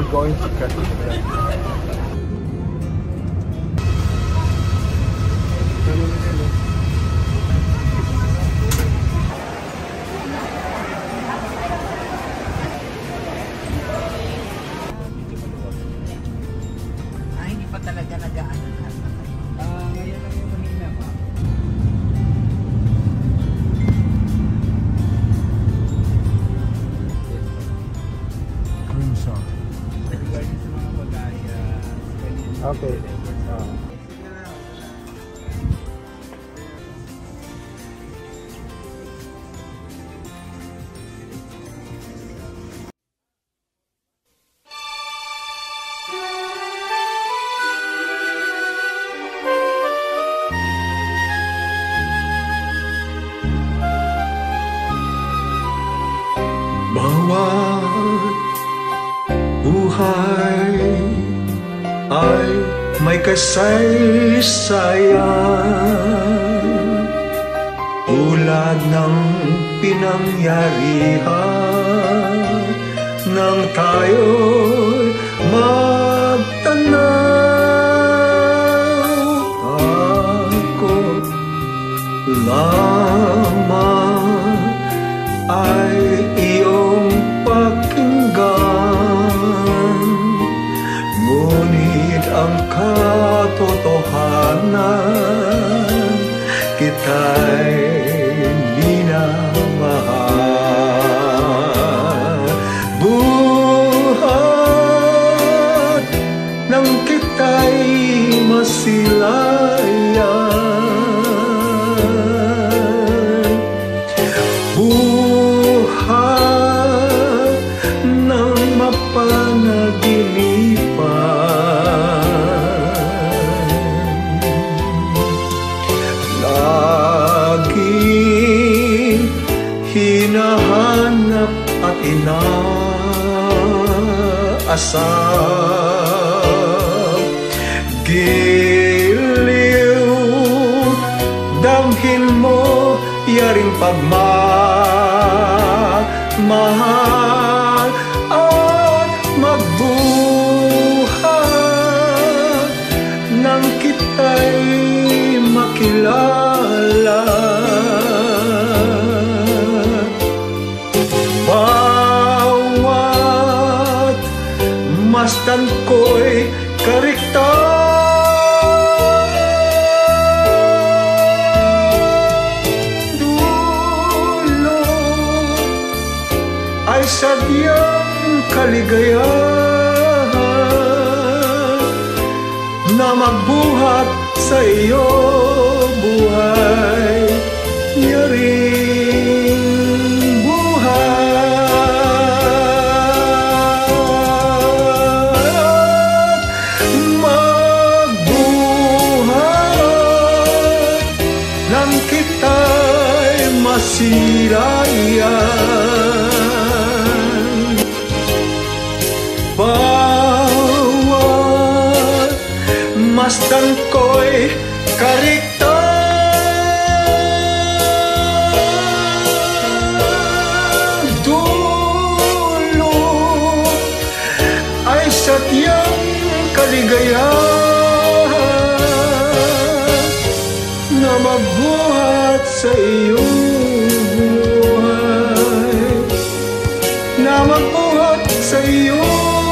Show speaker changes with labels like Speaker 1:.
Speaker 1: going to cut it.
Speaker 2: Hindi pa talaga nag-aano lahat na kayo. Ngayon lang yung mahina pa. Regarding sa mga bagaya,
Speaker 1: okay.
Speaker 3: Bawat buhay ay may kasaysayan, tulad ng pinangyarihan nang tayo'y magtanaw. Ako lamang ay iyong pakinggan, ngunit ang katotohanan kita'y minamahal. Buhat nang kita'y masilayan, buhat nang mapanaginipan, laging hinahanap at inaasam. Giliw, damhin mo yaring pagmamahal at magbuhat nang kita'y makilala. Bawat masdan ko'y kariktan, ay sadyang kaligayahan na magbuhat sa iyo buhay, yaring buhat, magbuhat nang kita'y masirayan. Bawat masdan ko'y kariktan, dulo ay sadyang kaligayahan na magbuhat sa iyong buhay, na magbuhat sa iyong